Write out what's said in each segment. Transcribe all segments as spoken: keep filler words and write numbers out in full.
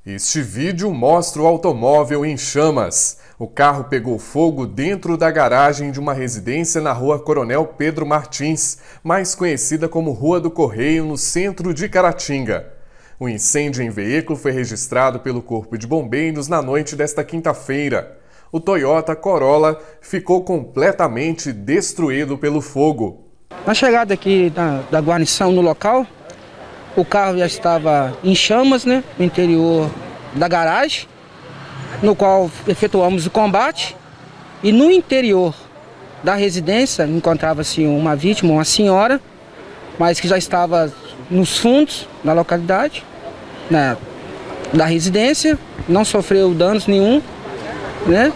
Este vídeo mostra o automóvel em chamas. O carro pegou fogo dentro da garagem de uma residência na rua Coronel Pedro Martins, mais conhecida como Rua do Correio, no centro de Caratinga. O incêndio em veículo foi registrado pelo Corpo de Bombeiros na noite desta quinta-feira. O Toyota Corolla ficou completamente destruído pelo fogo. Na chegada aqui da, da guarnição no local, o carro já estava em chamas, né, no interior da garagem, no qual efetuamos o combate. E no interior da residência encontrava-se uma vítima, uma senhora, mas que já estava nos fundos da localidade, né, da residência, não sofreu danos nenhum, né?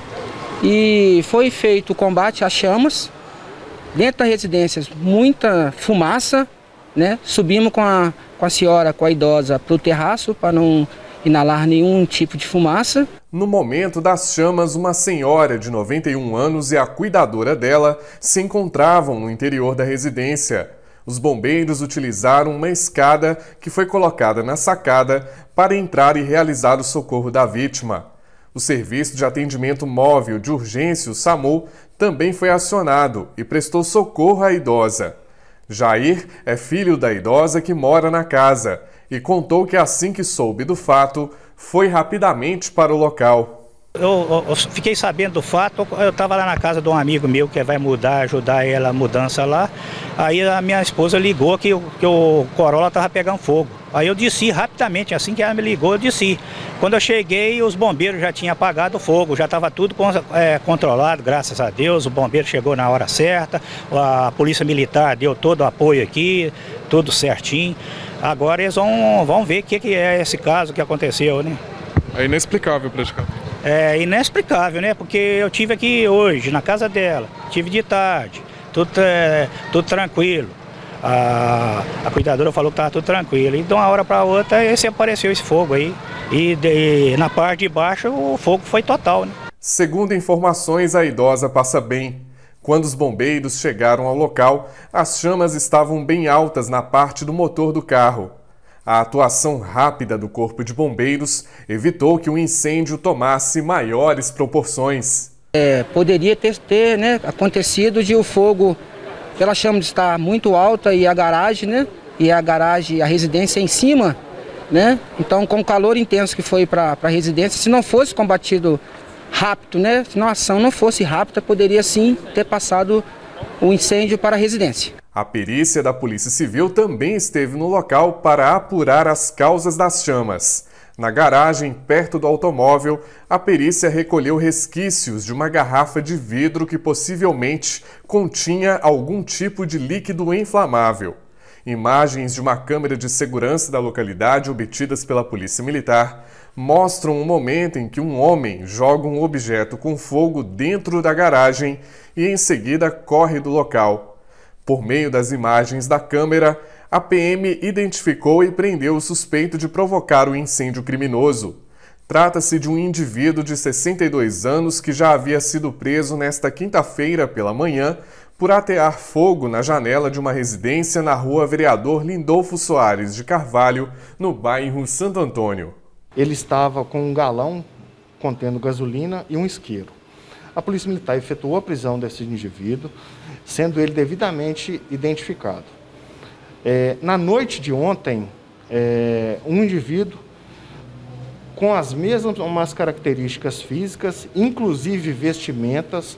E foi feito o combate às chamas. Dentro da residência, muita fumaça, né? Subimos com a, com a senhora, com a idosa, para o terraço para não inalar nenhum tipo de fumaça. No momento das chamas, uma senhora de noventa e um anos e a cuidadora dela se encontravam no interior da residência. Os bombeiros utilizaram uma escada que foi colocada na sacada para entrar e realizar o socorro da vítima. O Serviço de Atendimento Móvel de Urgência, o SAMU, também foi acionado e prestou socorro à idosa. Jair é filho da idosa que mora na casa e contou que assim que soube do fato, foi rapidamente para o local. Eu, eu, eu fiquei sabendo do fato, eu estava lá na casa de um amigo meu que vai mudar, ajudar ela a mudança lá. Aí a minha esposa ligou que, que o Corolla estava pegando fogo. Aí eu desci rapidamente, assim que ela me ligou, eu desci. Quando eu cheguei, os bombeiros já tinham apagado o fogo, já estava tudo é, controlado, graças a Deus. O bombeiro chegou na hora certa, a polícia militar deu todo o apoio aqui, tudo certinho. Agora eles vão, vão ver o que, que é esse caso que aconteceu, né? É inexplicável praticamente. É inexplicável, né? Porque eu tive aqui hoje, na casa dela, tive de tarde, tudo, é, tudo tranquilo. A, a cuidadora falou que estava tudo tranquilo. E de uma hora para outra, esse apareceu esse fogo aí. E, de, na parte de baixo, o fogo foi total, né? Segundo informações, a idosa passa bem. Quando os bombeiros chegaram ao local, as chamas estavam bem altas na parte do motor do carro. A atuação rápida do Corpo de Bombeiros evitou que o incêndio tomasse maiores proporções. É, poderia ter, ter né, acontecido de o fogo, pela chama de estar muito alta e a garagem, né, e a garagem, a residência em cima, né, então com o calor intenso que foi para a residência, se não fosse combatido rápido, né, se a ação não fosse rápida, poderia sim ter passado o incêndio para a residência. A perícia da Polícia Civil também esteve no local para apurar as causas das chamas. Na garagem, perto do automóvel, a perícia recolheu resquícios de uma garrafa de vidro que possivelmente continha algum tipo de líquido inflamável. Imagens de uma câmera de segurança da localidade obtidas pela Polícia Militar mostram um momento em que um homem joga um objeto com fogo dentro da garagem e em seguida corre do local. Por meio das imagens da câmera, a P M identificou e prendeu o suspeito de provocar o incêndio criminoso. Trata-se de um indivíduo de sessenta e dois anos que já havia sido preso nesta quinta-feira pela manhã por atear fogo na janela de uma residência na rua Vereador Lindolfo Soares de Carvalho, no bairro Santo Antônio. Ele estava com um galão contendo gasolina e um isqueiro. A Polícia Militar efetuou a prisão desse indivíduo, sendo ele devidamente identificado. É, na noite de ontem, é, um indivíduo com as mesmas características físicas, inclusive vestimentas,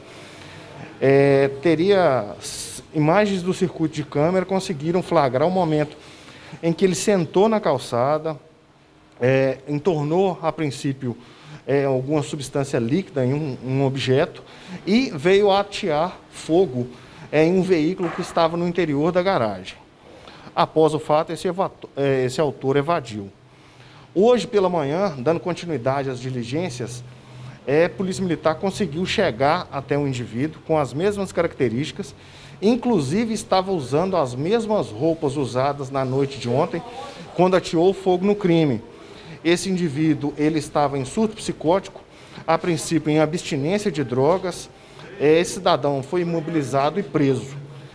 é, teria imagens do circuito de câmera, conseguiram flagrar o momento em que ele sentou na calçada, é, entornou a princípio É, alguma substância líquida em um, um objeto e veio a atear fogo é, em um veículo que estava no interior da garagem. Após o fato, esse, é, esse autor evadiu. Hoje pela manhã, dando continuidade às diligências, é, a Polícia Militar conseguiu chegar até um indivíduo com as mesmas características, inclusive estava usando as mesmas roupas usadas na noite de ontem, quando ateou fogo no crime. Esse indivíduo ele estava em surto psicótico, a princípio em abstinência de drogas. Esse cidadão foi imobilizado e preso.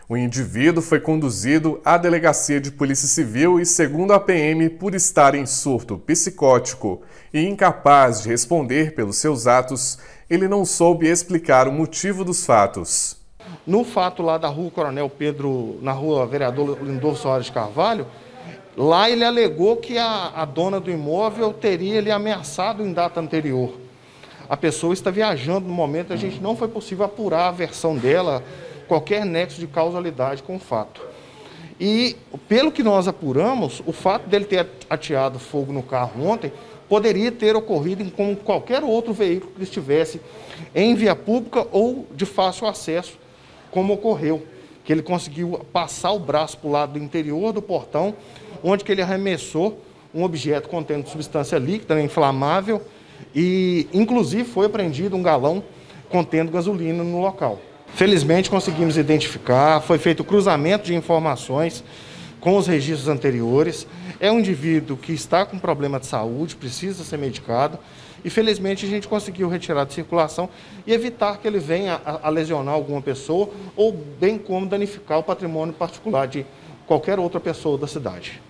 O indivíduo foi conduzido à delegacia de Polícia Civil e, segundo a P M, por estar em surto psicótico e incapaz de responder pelos seus atos, ele não soube explicar o motivo dos fatos. No fato lá da rua Coronel Pedro, na rua Vereador Lindor Soares de Carvalho, lá ele alegou que a, a dona do imóvel teria ele ameaçado em data anterior. A pessoa está viajando no momento, a gente não foi possível apurar a versão dela, qualquer nexo de causalidade com o fato. E, pelo que nós apuramos, o fato dele ter ateado fogo no carro ontem poderia ter ocorrido com qualquer outro veículo que estivesse em via pública ou de fácil acesso, como ocorreu, que ele conseguiu passar o braço para o lado do interior do portão, onde que ele arremessou um objeto contendo substância líquida, inflamável, e inclusive foi apreendido um galão contendo gasolina no local. Felizmente conseguimos identificar, foi feito o cruzamento de informações com os registros anteriores. É um indivíduo que está com problema de saúde, precisa ser medicado, e felizmente a gente conseguiu retirar de circulação e evitar que ele venha a, a lesionar alguma pessoa ou bem como danificar o patrimônio particular de qualquer outra pessoa da cidade.